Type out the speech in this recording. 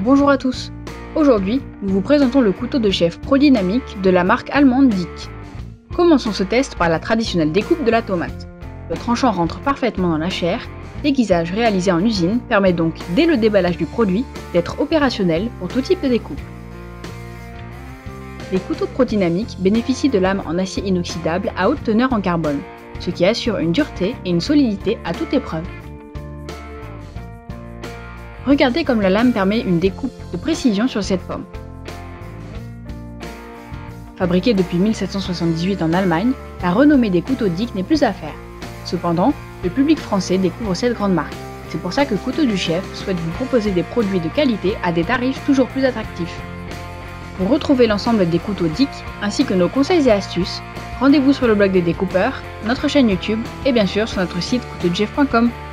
Bonjour à tous. Aujourd'hui, nous vous présentons le couteau de chef ProDynamic de la marque allemande Dick. Commençons ce test par la traditionnelle découpe de la tomate. Le tranchant rentre parfaitement dans la chair. L'aiguisage réalisé en usine permet donc, dès le déballage du produit, d'être opérationnel pour tout type de découpe. Les couteaux ProDynamic bénéficient de lames en acier inoxydable à haute teneur en carbone, ce qui assure une dureté et une solidité à toute épreuve. Regardez comme la lame permet une découpe de précision sur cette pomme. Fabriquée depuis 1778 en Allemagne, la renommée des couteaux Dick n'est plus à faire. Cependant, le public français découvre cette grande marque. C'est pour ça que Couteau du Chef souhaite vous proposer des produits de qualité à des tarifs toujours plus attractifs. Pour retrouver l'ensemble des couteaux Dick, ainsi que nos conseils et astuces, rendez-vous sur le blog des découpeurs, notre chaîne YouTube et bien sûr sur notre site couteauduchef.com.